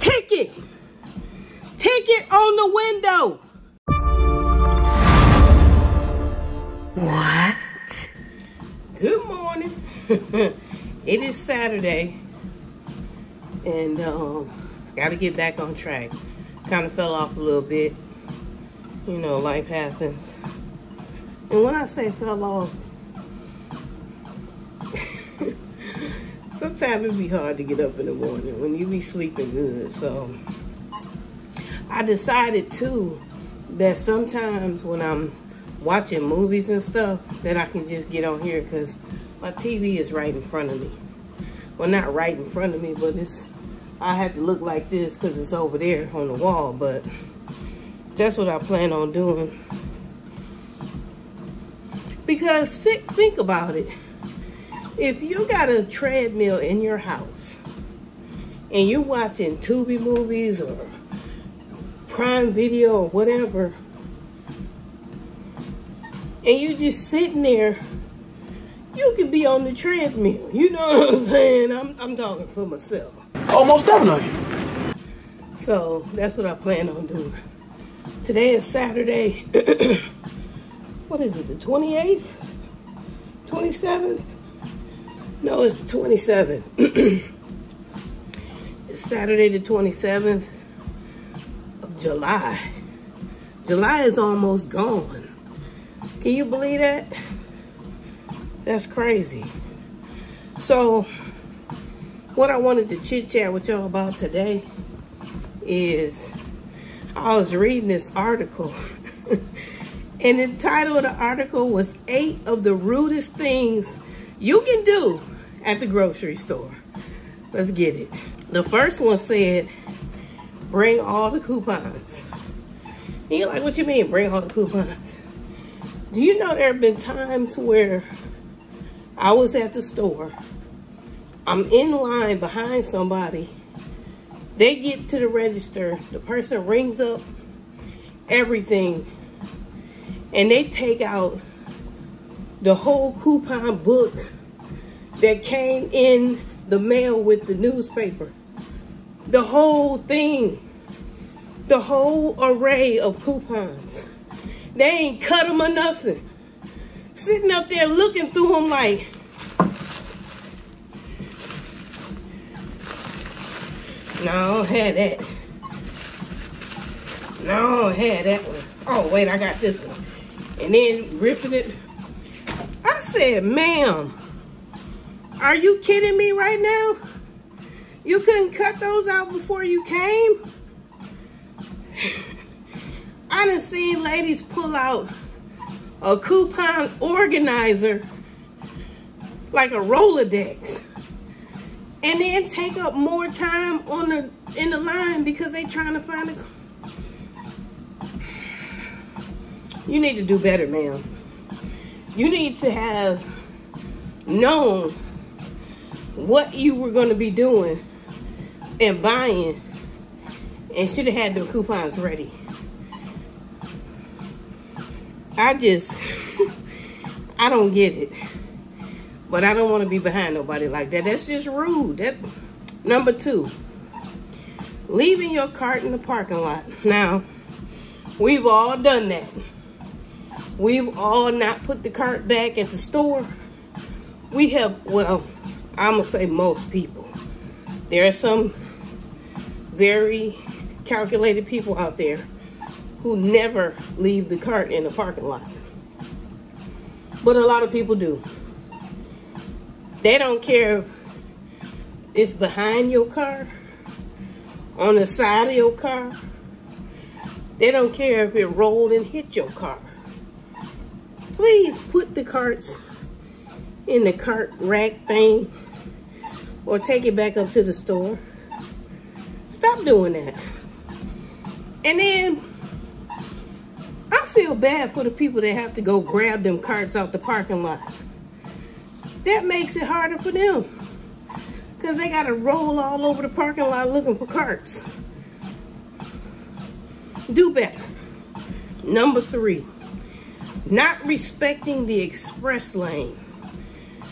Ticket! Ticket on the window! What? Good morning. It is Saturday. And gotta get back on track. Kind of fell off a little bit. You know, life happens. And when I say fell off, sometimes it be hard to get up in the morning when you be sleeping good. So I decided too that sometimes when I'm watching movies and stuff that I can just get on here because my TV is right in front of me. Well, not right in front of me, but I had to look like this because it's over there on the wall. But that's what I plan on doing. Because think about it. If you got a treadmill in your house and you're watching Tubi movies or Prime Video or whatever, and you just sitting there, you could be on the treadmill. You know what I'm saying? I'm talking for myself. Almost definitely. So that's what I plan on doing. Today is Saturday. What is it, the 28th? 27th? No, it's the 27th. It's Saturday the 27th of July. July is almost gone. Can you believe that? That's crazy. So, what I wanted to chit-chat with y'all about today is I was reading this article. And the title of the article was 8 of the rudest things you can do at the grocery store. Let's get it. The first one said, bring all the coupons. And you're like, what you mean, bring all the coupons? Do you know there have been times where I was at the store, I'm in line behind somebody, they get to the register, the person rings up everything, and they take out the whole coupon book that came in the mail with the newspaper. The whole thing. The whole array of coupons. They ain't cut them or nothing. Sitting up there looking through them like, no, I don't have that. No, I don't have that one. Oh, wait, I got this one. And then ripping it. I said, ma'am, are you kidding me right now? You couldn't cut those out before you came? I done seen ladies pull out a coupon organizer like a Rolodex and then take up more time in the line because they trying to find a... You need to do better, ma'am. You need to have known what you were going to be doing and buying and should have had the coupons ready. I don't get it. But I don't want to be behind nobody like that. That's just rude. Number 2, leaving your cart in the parking lot. Now, we've all done that. We've all not put the cart back at the store. We have, well, I'm going to say most people. There are some very calculated people out there who never leave the cart in the parking lot. But a lot of people do. They don't care if it's behind your car, on the side of your car. They don't care if it rolled and hit your car. Please put the carts in the cart rack thing or take it back up to the store. Stop doing that. And then I feel bad for the people that have to go grab them carts out the parking lot. That makes it harder for them because they got to roll all over the parking lot looking for carts. Do better. Number 3, not respecting the express lane.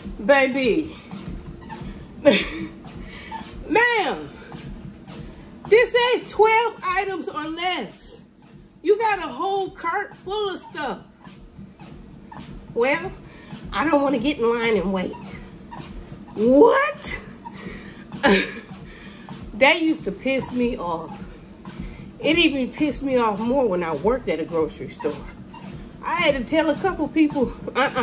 Baby, ma'am, This says 12 items or less. You got a whole cart full of stuff. Well, I don't want to get in line and wait. What? That used to piss me off. It even pissed me off more when I worked at a grocery store. I had to tell a couple people,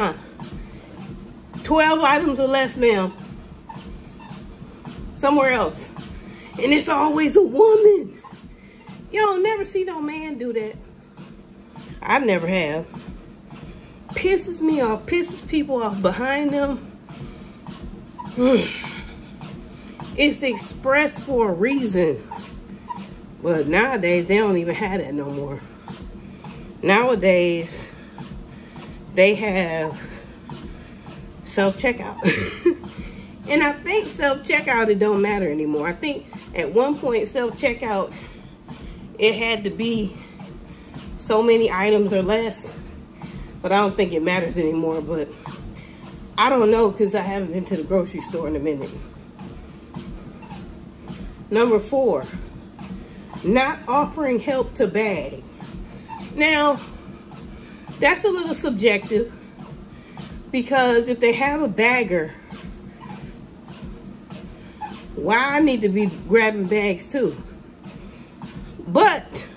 12 items or less, ma'am. Somewhere else. And it's always a woman. You don't never see no man do that. I never have. Pisses me off, pisses people off behind them. It's expressed for a reason. But nowadays, they don't even have that no more. Nowadays, they have self-checkout. And I think self-checkout, it don't matter anymore. I think at one point, self-checkout, it had to be so many items or less. But I don't think it matters anymore. But I don't know because I haven't been to the grocery store in a minute. Number 4, not offering help to bag. Now, that's a little subjective because if they have a bagger, why I need to be grabbing bags too? But,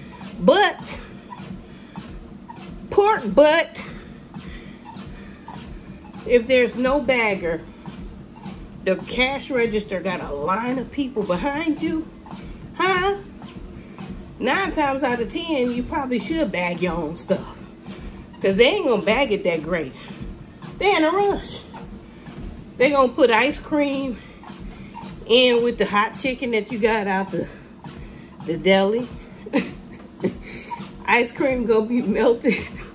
if there's no bagger, the cash register got a line of people behind you, huh? 9 times out of 10, you probably should bag your own stuff. Because they ain't going to bag it that great. They're in a rush. They're going to put ice cream in with the hot chicken that you got out the deli. Ice cream going to be melted.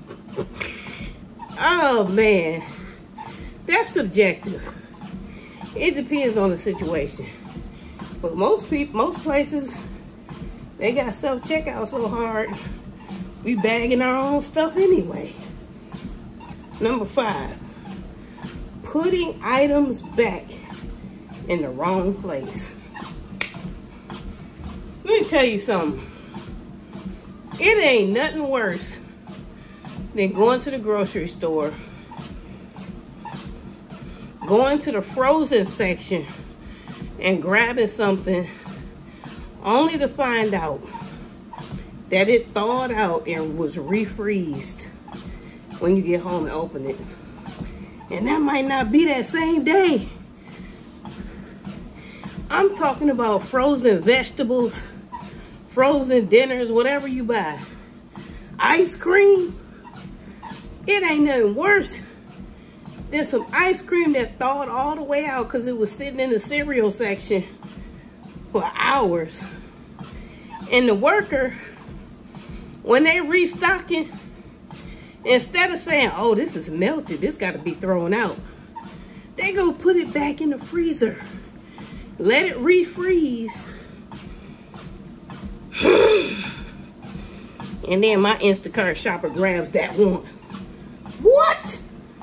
Oh, man. That's subjective. It depends on the situation. But most places, they got self-checkout so hard, we bagging our own stuff anyway. Number 5, putting items back in the wrong place. Let me tell you something. It ain't nothing worse than going to the grocery store, going to the frozen section and grabbing something only to find out that it thawed out and was refreezed when you get home and open it. And that might not be that same day. I'm talking about frozen vegetables, frozen dinners, whatever you buy. Ice cream. It ain't nothing worse than some ice cream that thawed all the way out because it was sitting in the cereal section for hours. And the worker, when they restocking, instead of saying, oh, this is melted, this got to be thrown out, they gonna put it back in the freezer, let it refreeze, and then my Instacart shopper grabs that one. What?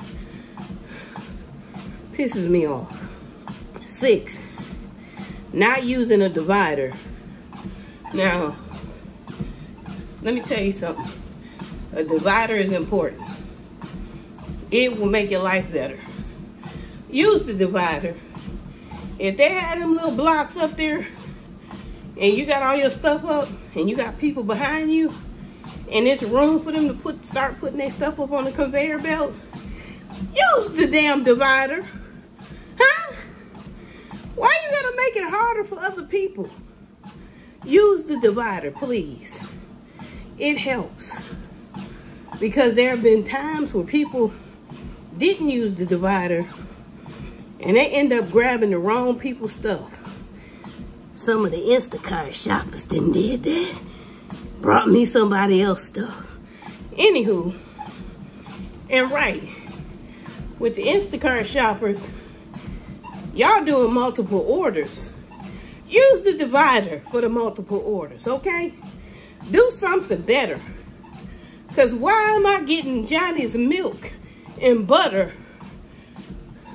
Pisses me off. 6, not using a divider. Now, let me tell you something. A divider is important. It will make your life better. Use the divider. If they had them little blocks up there and you got all your stuff up and you got people behind you and it's room for them to start putting their stuff up on the conveyor belt, use the damn divider. Huh? Why you gotta make it harder for other people? Use the divider, please. It helps. Because there have been times where people didn't use the divider and they end up grabbing the wrong people's stuff. Some of the Instacart shoppers did that. Brought me somebody else's stuff. Anywho, and right, with the Instacart shoppers, y'all doing multiple orders. Use the divider for the multiple orders, okay? Do something better. Because why am I getting Johnny's milk and butter?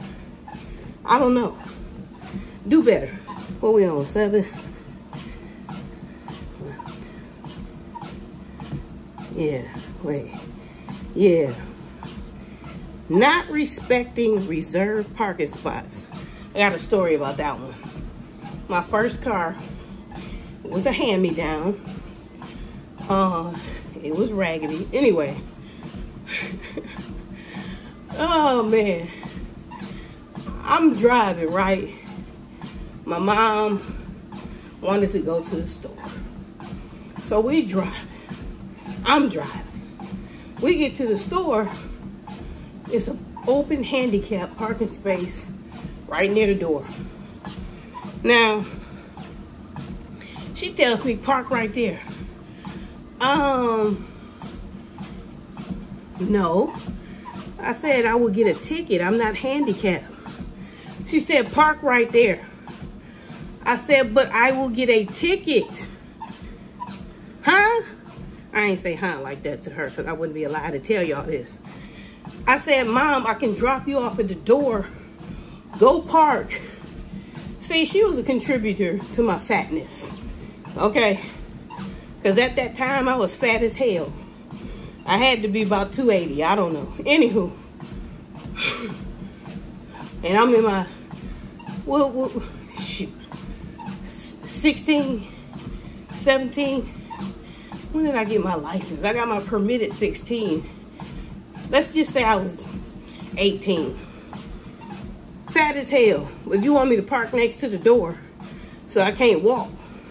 I don't know. Do better. What we on, 7? Yeah, wait. Yeah. Not respecting reserved parking spots. I got a story about that one. My first car was a hand-me-down. It was raggedy. Anyway. Oh, man. I'm driving, right? My mom wanted to go to the store. So we drive. I'm driving. We get to the store. It's an open handicap parking space right near the door. Now, she tells me park right there. No. I said I would get a ticket. I'm not handicapped. She said park right there. I said, but I will get a ticket. Huh? I ain't say huh like that to her because I wouldn't be allowed to tell y'all this. I said, Mom, I can drop you off at the door. Go park. See, she was a contributor to my fatness. Okay? Because at that time, I was fat as hell. I had to be about 280. I don't know. Anywho. And I'm in my, shoot, 16, 17. When did I get my license? I got my permit at 16. Let's just say I was 18. Fat as hell. But you want me to park next to the door so I can't walk.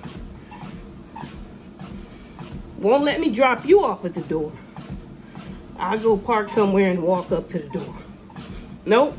Won't let me drop you off at the door. I'll go park somewhere and walk up to the door. Nope.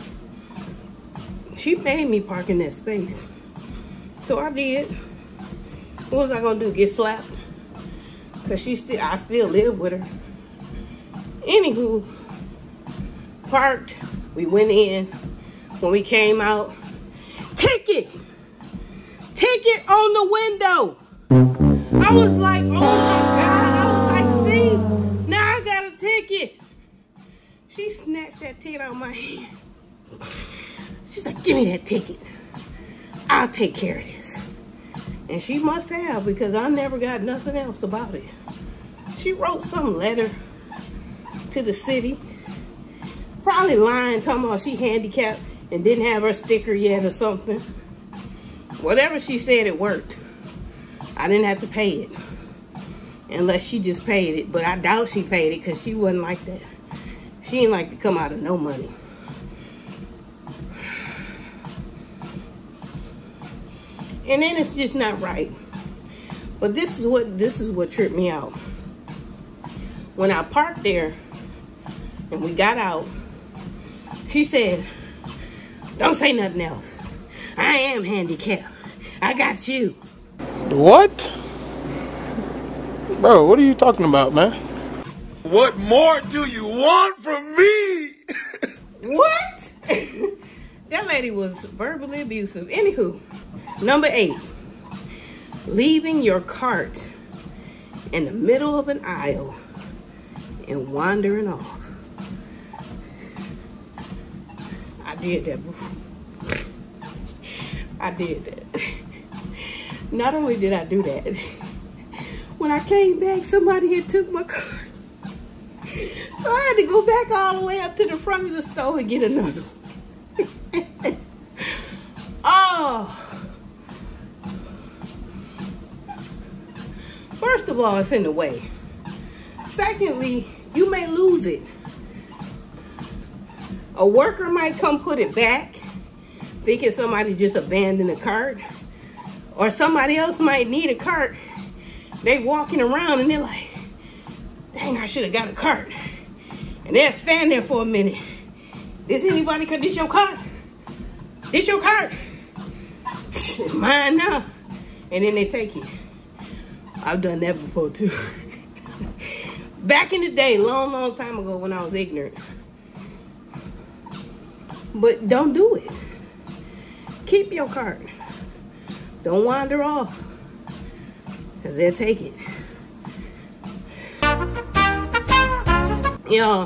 She made me park in that space. So I did. What was I gonna do? Get slapped? Cause I still live with her. Anywho, parked. We went in. When we came out, ticket on the window. I was like, oh my God. I was like, see, now I got a ticket. She snatched that ticket out of my hand. She's like, give me that ticket. I'll take care of this. And she must have, because I never got nothing else about it. She wrote some letter to the city. Probably lying, talking about she handicapped and didn't have her sticker yet or something. Whatever she said, it worked. I didn't have to pay it. Unless she just paid it. But I doubt she paid it because she wasn't like that. She didn't like to come out of no money. And then it's just not right. But this is what tripped me out. When I parked there and we got out, she said, don't say nothing else. I am handicapped. I got you. What? Bro, what are you talking about, man? What more do you want from me? What? That lady was verbally abusive. Anywho, number 8. Leaving your cart in the middle of an aisle and wandering off. I did that before. I did that. Not only did I do that, when I came back, somebody had took my cart. So I had to go back all the way up to the front of the store and get another one. Oh. First of all, it's in the way. Secondly, you may lose it. A worker might come put it back, thinking somebody just abandoned a cart. Or somebody else might need a cart. They walking around and they're like, dang, I should have got a cart. And they'll stand there for a minute. Is anybody, cause this your cart? This your cart? It's mine now. And then they take it. I've done that before too. Back in the day, long time ago when I was ignorant. But don't do it. Keep your cart. Don't wander off, because they'll take it. Y'all,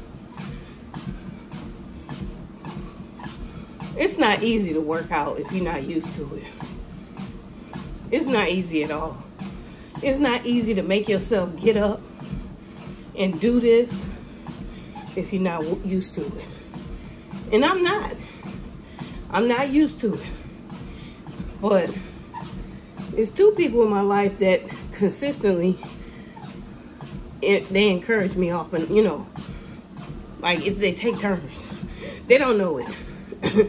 it's not easy to work out if you're not used to it. It's not easy at all. It's not easy to make yourself get up and do this if you're not used to it. And I'm not. I'm not used to it. But there's two people in my life that consistently, they encourage me often, you know, like if they take turns. They don't know it.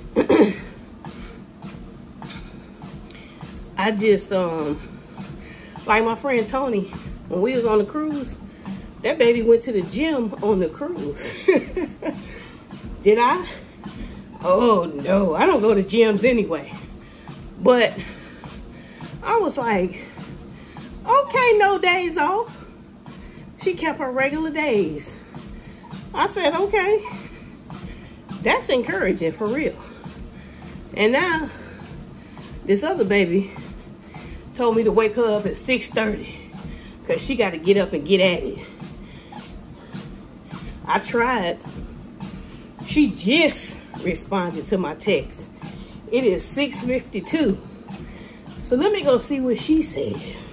I just, like my friend Tony, when we was on the cruise, that baby went to the gym on the cruise. Did I? Oh no, I don't go to gyms anyway. But I was like, okay, no days off. She kept her regular days. I said, okay, that's encouraging for real. And now, this other baby told me to wake her up at 6:30 because she got to get up and get at it. I tried. She just responded to my text. It is 6:52. So let me go see what she said.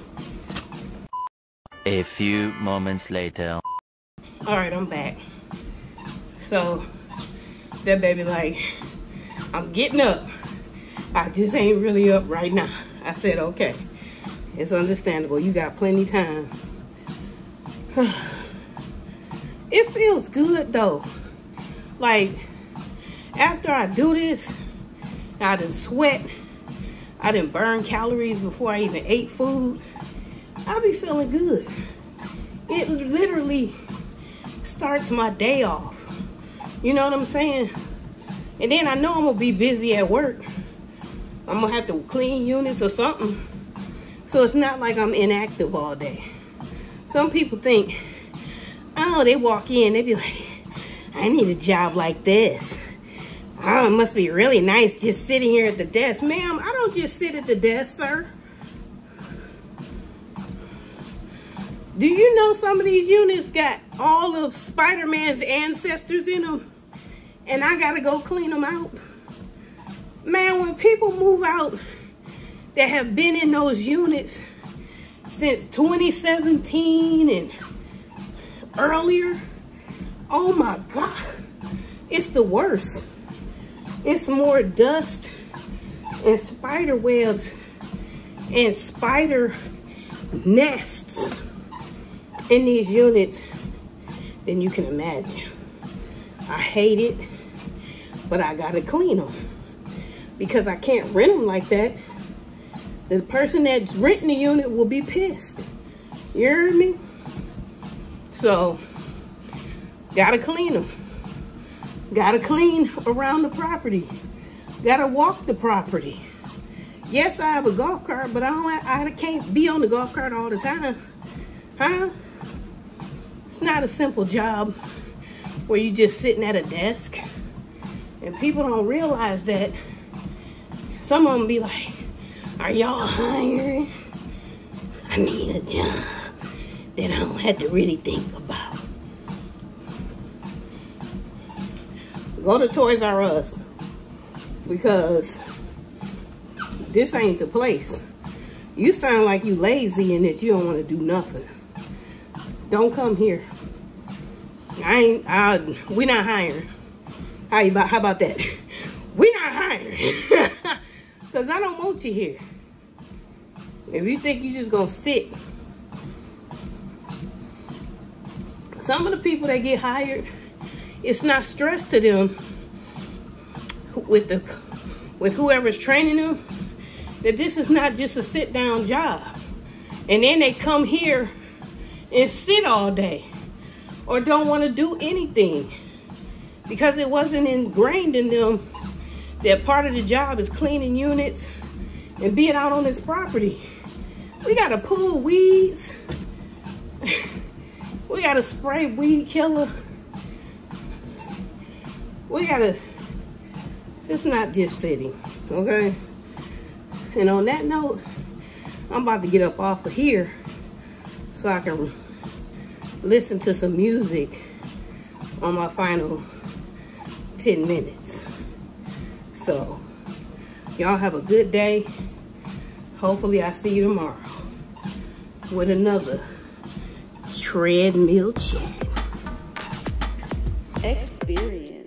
A few moments later. All right, I'm back. So that baby like, I'm getting up. I just ain't really up right now. I said, okay, it's understandable. You got plenty time. It feels good though. Like, after I do this, I done sweat. I done burn calories before I even ate food. I be feeling good. It literally starts my day off. You know what I'm saying? And then I know I'm gonna be busy at work. I'm gonna have to clean units or something. So it's not like I'm inactive all day. Some people think, oh, they walk in, they be like, I need a job like this. Oh, it must be really nice just sitting here at the desk. Ma'am, I don't just sit at the desk, sir. Do you know some of these units got all of Spider-Man's ancestors in them? And I gotta go clean them out? Man, when people move out that have been in those units since 2017 and earlier, oh my God, it's the worst. It's more dust and spider webs and spider nests in these units than you can imagine. I hate it, but I gotta clean them because I can't rent them like that. The person that's renting the unit will be pissed. You heard me? So, gotta clean them. Gotta clean around the property. Gotta walk the property. Yes, I have a golf cart, but I can't be on the golf cart all the time. Huh? It's not a simple job where you just sitting at a desk. And people don't realize that. Some of them be like, are y'all hiring? I need a job that I don't have to really think about. Go to Toys R Us, because this ain't the place. You sound like you lazy and that you don't want to do nothing. Don't come here. We're not hiring. How about that? We're not hiring. Because I don't want you here. If you think you're just going to sit. Some of the people that get hired, it's not stress to them with whoever's training them that this is not just a sit down job. And then they come here and sit all day or don't want to do anything because it wasn't ingrained in them that part of the job is cleaning units and being out on this property. We got to pull weeds. We got to spray weed killer. We got to, it's not just sitting, okay? And on that note, I'm about to get up off of here so I can listen to some music on my final 10 minutes. So, y'all have a good day. Hopefully I see you tomorrow with another Treadmill chat. Experience.